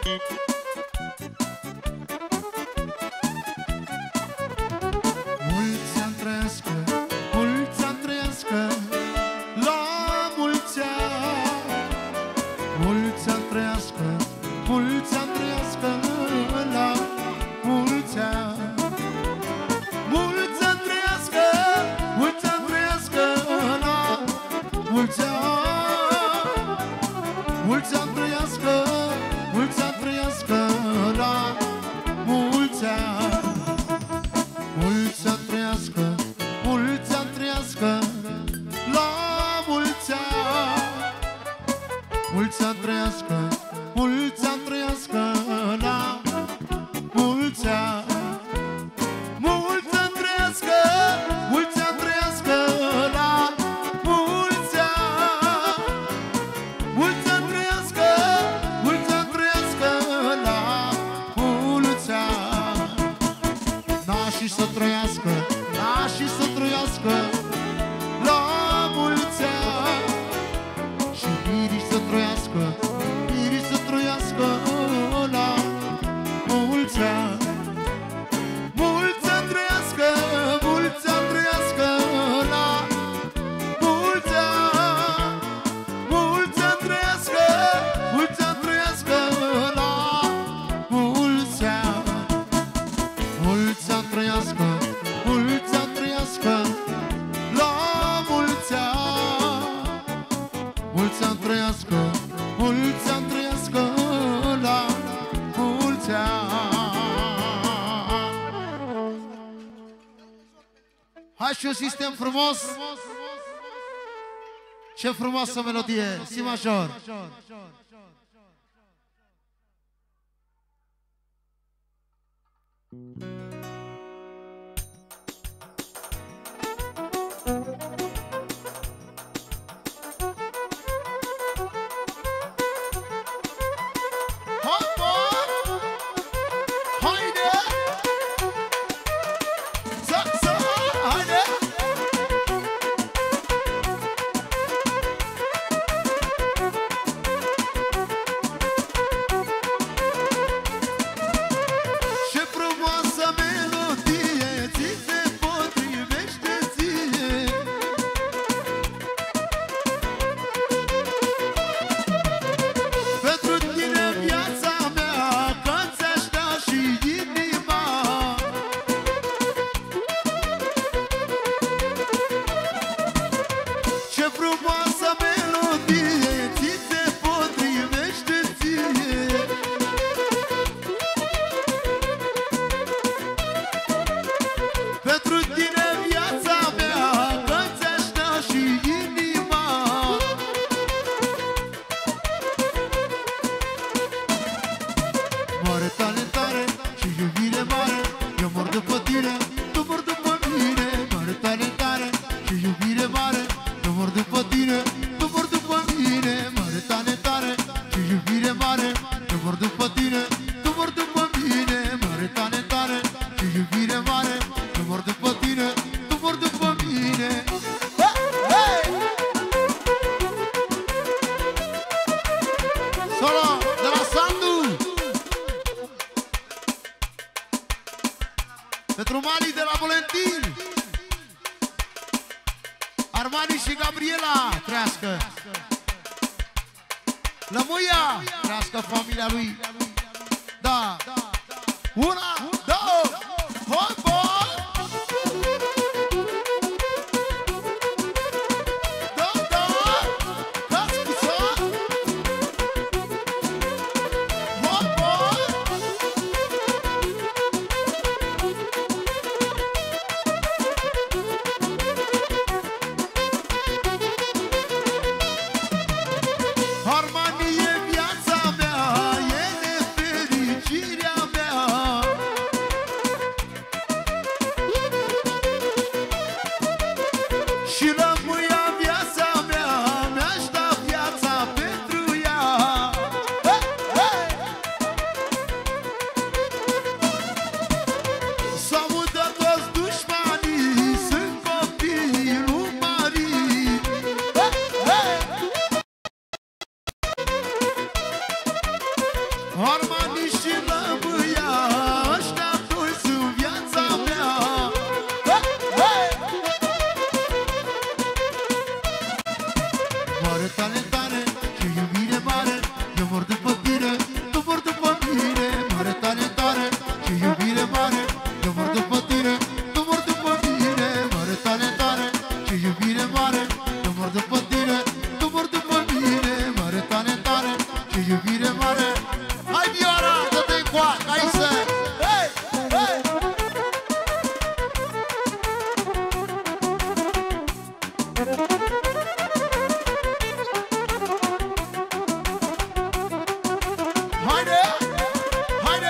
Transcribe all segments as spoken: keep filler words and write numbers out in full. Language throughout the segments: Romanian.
Mulți ani trăiască, mulți ani trăiască, la mulți ani. Mulți ani trăiască, mulți ani trăiască, la mulți ani. Mulți ani trăiască, mulți ani trăiască, la mulți ani. Mulți ani trăiască, mulți ani trăiască, la mulți ani. Mulți ani trăiască, mulți ani trăiască, la mulți ani. Mulți ani trăiască, mulți ani trăiască, la mulți ani. Mulți ani trăiască, mulți ani trăiască, la mulți ani. Mulți ani trăiască, mulți ani trăiască, la mulți ani. Nașii să trăiască, nașii să trăiască, la mulți ani. Și mirii să trăiască, mirii să trăiască, la mulți ani. Mulți ani trăiască, mulți ani trăiască, la mulți ani. Mulți ani trăiască, mulți ani trăiască, la mulți ani. Mulți ani trăiască, mulți ani trăiască, la mulți ani. Mulți ani trăiască, mulți ani trăiască, la mulți ani. Hai și un sistem frumos. Ce frumoasă melodie, si major. Hopa! Haide! Să, să, haide! Ce frumoasă melodie ți se potrivește ție. Pentru tine viața mea, că-ți aștea și inima. Ce frumoasă melodie ți se potrivește ție. Pentru tine viața mea, că-ți aștea și inima. Mare talentare și iubire mare, eu mor după tine, tu mor după mine. Mare talentare și iubire mare, eu mor după tine, tu mor după mine. Mare talentare și iubire mare, eu mor după tine, tu mor după mine. Mare talentare și iubire mare, eu mor după tine, tu mor după mine. Hey! Solo de la Sandu. Pentru Mali de la Valentin, Armani și Gabriela, trească. Lămâia, trească familia lui. Da. Una, două, hoi, boi! Da, da, dați cu să! Hoi, boi! Armani e viața mea, e nefericirea mea. Armani și Lăbâia, ăștia doi sunt viața mea. Mare talentare și iubire mare, eu mor după tine, tu mor după mine. Mare talentare și iubire mare, eu mor după tine, tu mor după mine. Mare talentare și iubire mare, eu mor după tine, tu mor după mine. Mare talentare și iubire mare. Hai Vioara, dă-te-i coac, hai să... Hei, hei! Haide! Haide!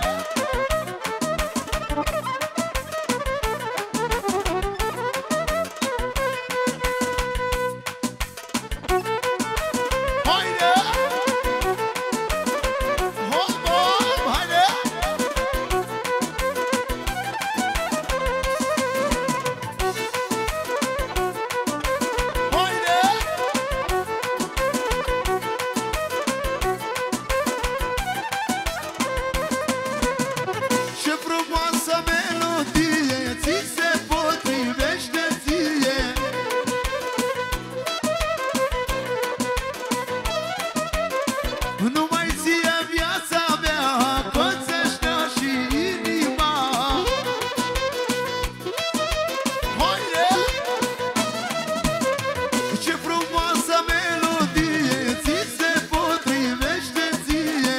Haide! Hop, hop, haide! Haide! Ce frumoasă melodie ți se potrivește ție. Numai ție viața mea pățește și inima. Haide! Ce frumoasă melodie ți se potrivește ție.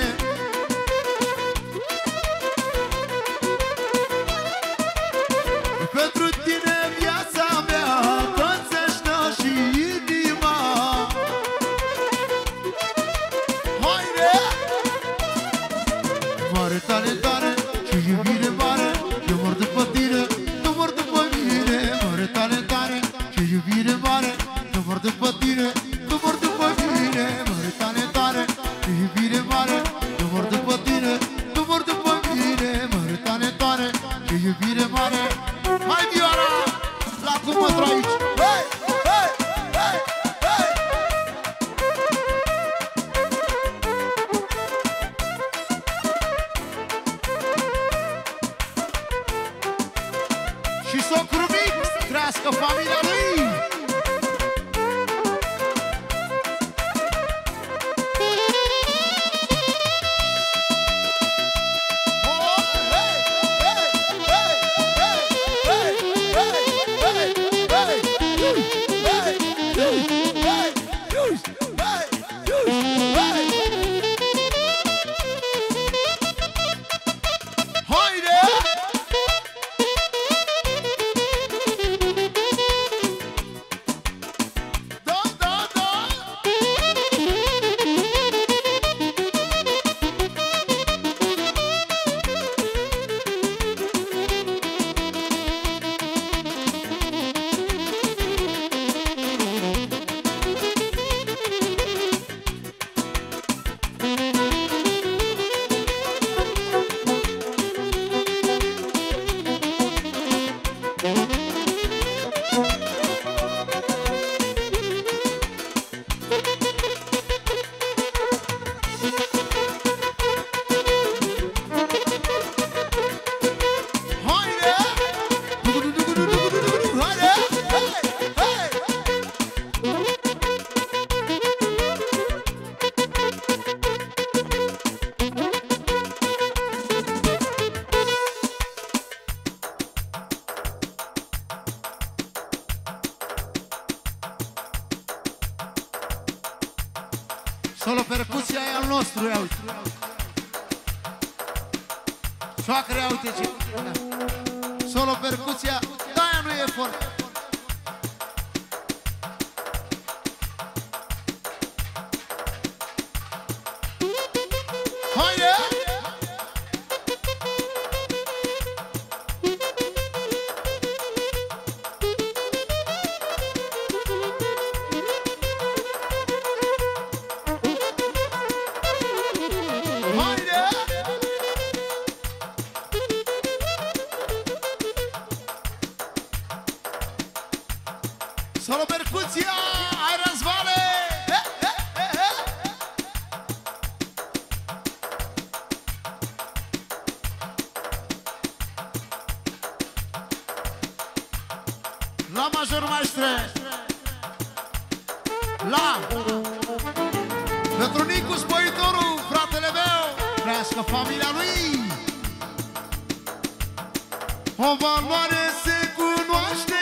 Pentru tine viața mea pățește și inima. Haide! Mare talentare și iubire mare, eu mor după tine, tu mor după mine. Mare talentare și iubire mare, eu mor după tine, tu mor după mine. Mare talentare și iubire mare, eu mor după tine, tu mor după mine. Mare talentare și iubire mare. Hai Vioara, la cumătru aici. Hei, hei, hei, hei! Și socru mic, trească familia lui. Oh, hey, hey, hey, hey, hey, hey, hey, hey, hey, hey, hey, yush, hey, yush, hey. Haide! Da, da, da! Haide! Du-du-du-du-du-du-du-du-du, haide! Hey, hey! Solo percuția e al nostru, ia uite. Soacre, ia uite ce... Solo percuția, de-aia nu e efort. Haide! Haide! La major maestre. La pentru Nicu Spăitorul, fratele meu. Crească familia lui. O valoare se cunoaște.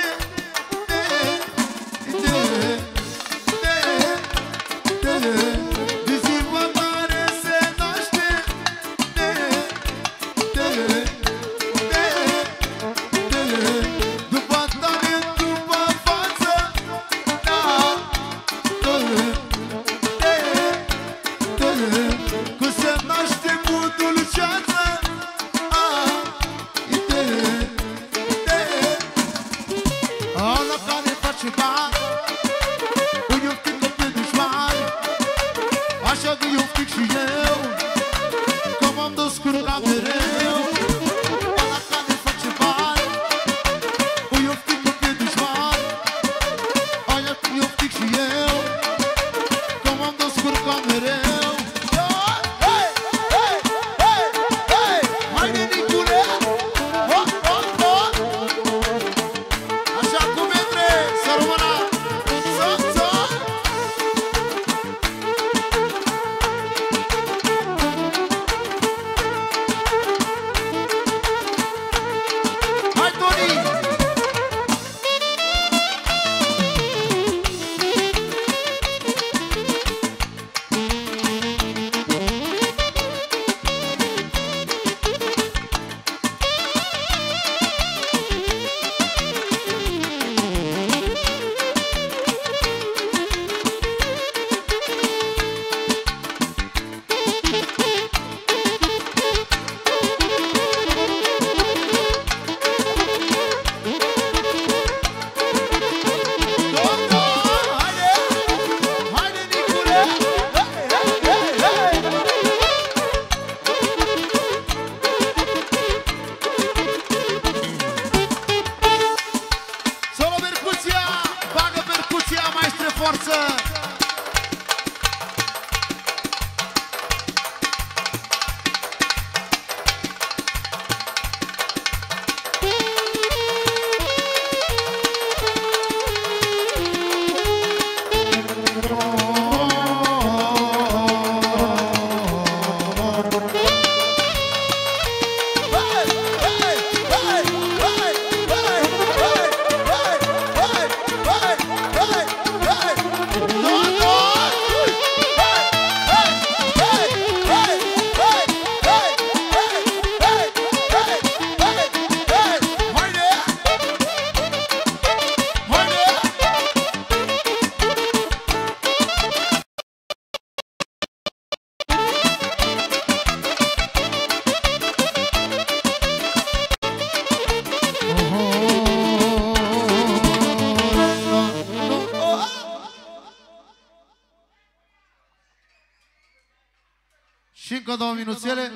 Și încă două minuțele.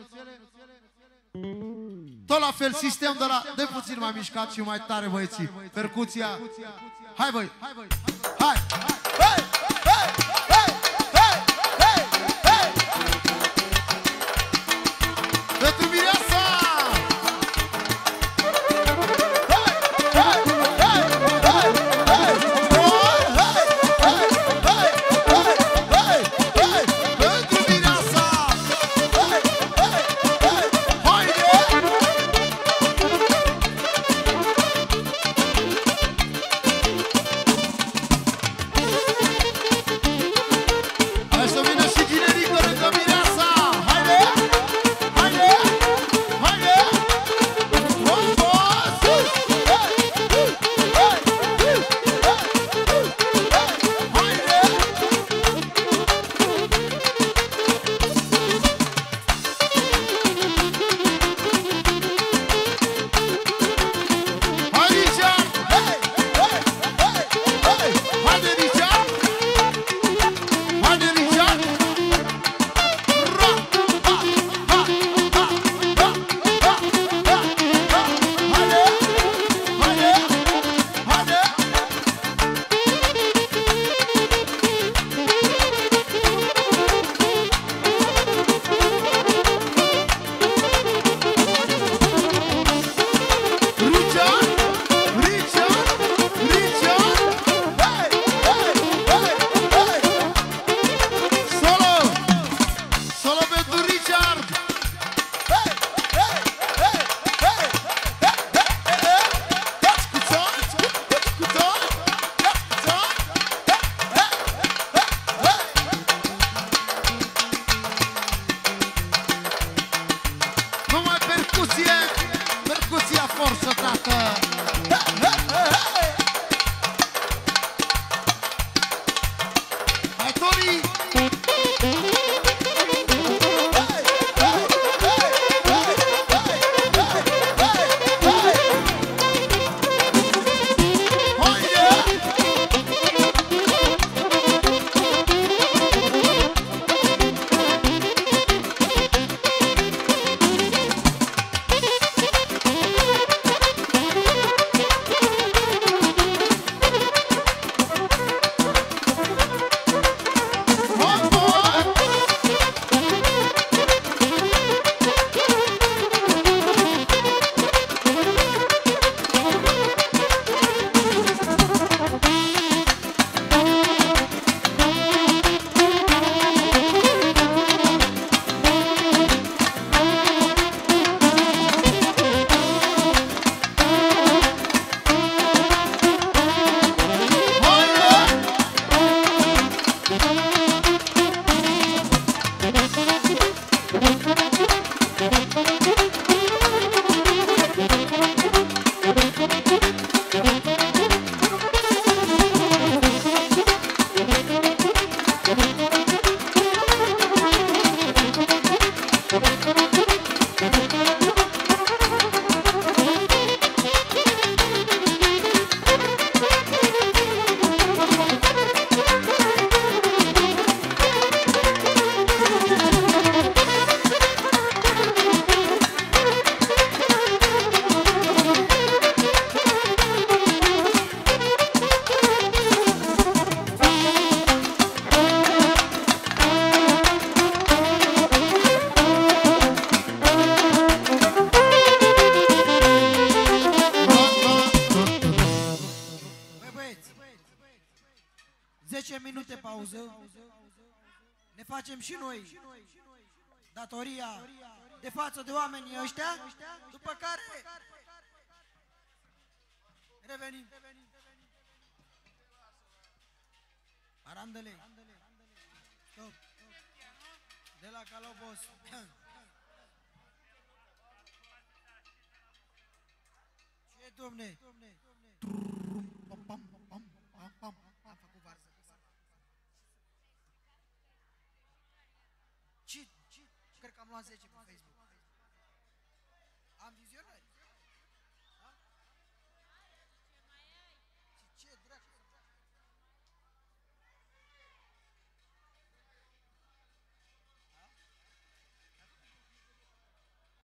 Tot la fel, sistem de la... De puțin mai mișcat și mai tare, băieții. Percuția. Hai, băi. Hai. Hai. Pentru Mireasa. lasă, tată! Hai, Toni! zece minute pauză. Ne facem și noi datoria de față de oamenii ăștia, după care revenim. Arandele. Stop. De la Calobos. Ce, domne? Am făcut varză. Ce? Cred că am luat zece pe Facebook. Am vizionat.